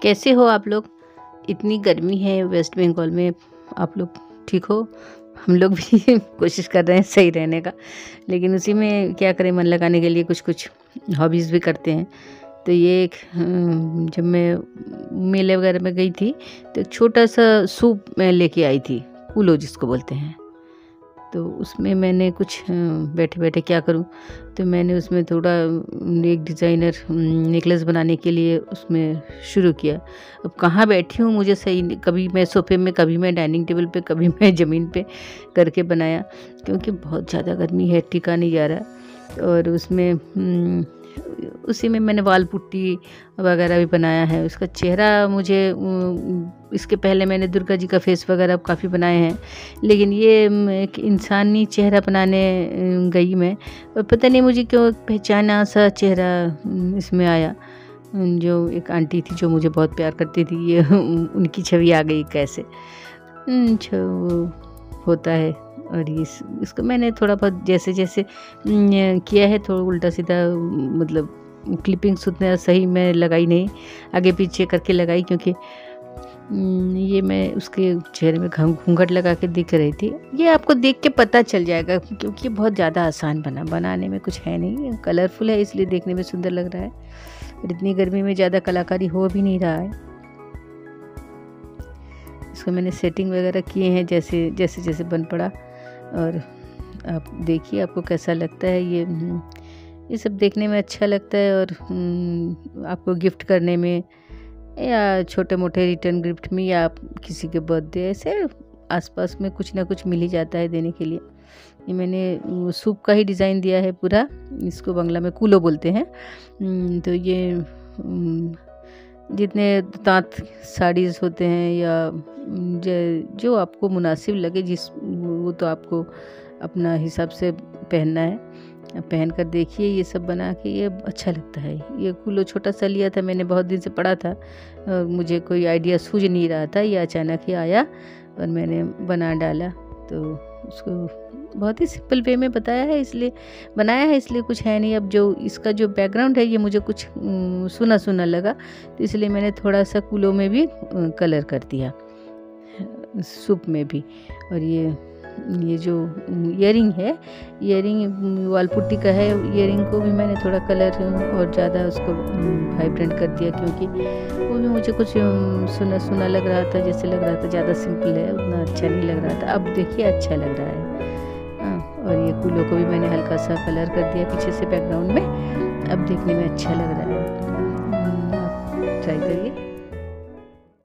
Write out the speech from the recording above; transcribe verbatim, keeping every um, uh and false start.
कैसे हो आप लोग? इतनी गर्मी है वेस्ट बंगाल में, आप लोग ठीक हो? हम लोग भी कोशिश कर रहे हैं सही रहने का, लेकिन उसी में क्या करें, मन लगाने के लिए कुछ कुछ हॉबीज़ भी करते हैं। तो ये एक जब मैं मेले वगैरह में गई थी तो एक छोटा सा सूप मैं लेके आई थी, कूलो जिसको बोलते हैं। तो उसमें मैंने कुछ बैठे बैठे क्या करूं, तो मैंने उसमें थोड़ा एक डिज़ाइनर नेकलेस बनाने के लिए उसमें शुरू किया। अब कहाँ बैठी हूँ मुझे सही, कभी मैं सोफे में, कभी मैं डाइनिंग टेबल पे, कभी मैं ज़मीन पे करके बनाया, क्योंकि बहुत ज़्यादा गर्मी है, टिका नहीं जा रहा। और उसमें उसी में मैंने वाल पुट्टी वगैरह भी बनाया है। उसका चेहरा मुझे, इसके पहले मैंने दुर्गा जी का फेस वगैरह काफ़ी बनाए हैं, लेकिन ये एक इंसानी चेहरा बनाने गई मैं, और पता नहीं मुझे क्यों पहचाना सा चेहरा इसमें आया। जो एक आंटी थी जो मुझे बहुत प्यार करती थी, ये उनकी छवि आ गई कैसे। होता है। और इस इसको मैंने थोड़ा बहुत जैसे जैसे किया है, थोड़ा उल्टा सीधा, मतलब क्लिपिंग्स उतना सही मैं लगाई नहीं, आगे पीछे करके लगाई, क्योंकि ये मैं उसके चेहरे में घूंघट लगा के दिख रही थी। ये आपको देख के पता चल जाएगा, क्योंकि बहुत ज़्यादा आसान बना, बनाने में कुछ है नहीं, कलरफुल है इसलिए देखने में सुंदर लग रहा है। और इतनी गर्मी में ज़्यादा कलाकारी हो भी नहीं रहा है। इसको मैंने सेटिंग वगैरह किए हैं जैसे जैसे जैसे बन पड़ा। और आप देखिए आपको कैसा लगता है। ये ये सब देखने में अच्छा लगता है, और आपको गिफ्ट करने में, या छोटे मोटे रिटर्न गिफ्ट में, या किसी के बर्थडे, ऐसे आसपास में कुछ ना कुछ मिल ही जाता है देने के लिए। ये मैंने सूप का ही डिज़ाइन दिया है पूरा, इसको बांग्ला में कूलो बोलते हैं। तो ये जितने तांत साड़ीज़ होते हैं, या जो आपको मुनासिब लगे, जिस वो तो आपको अपना हिसाब से पहनना है, पहन कर देखिए। ये सब बना के ये अच्छा लगता है। ये कूलो छोटा सा लिया था मैंने, बहुत दिन से पड़ा था और मुझे कोई आइडिया सूझ नहीं रहा था, ये अचानक ही आया और मैंने बना डाला। तो उसको बहुत ही सिंपल वे में बताया है, इसलिए बनाया है, इसलिए कुछ है नहीं। अब जो इसका जो बैकग्राउंड है ये मुझे कुछ सुना सुना लगा, तो इसलिए मैंने थोड़ा सा कूलों में भी कलर कर दिया, सूप में भी। और ये ये जो ईयरिंग है, ईयरिंग वाल पुट्टी का है, ईयरिंग को भी मैंने थोड़ा कलर और ज़्यादा उसको वाइब्रेंट कर दिया, क्योंकि वो भी मुझे कुछ सुना सुना लग रहा था, जैसे लग रहा था ज़्यादा सिंपल है, उतना अच्छा नहीं लग रहा था। अब देखिए अच्छा लग रहा है। हाँ, और ये कूलों को भी मैंने हल्का सा कलर कर दिया पीछे से बैकग्राउंड में, अब देखने में अच्छा लग रहा है। ट्राई करिए।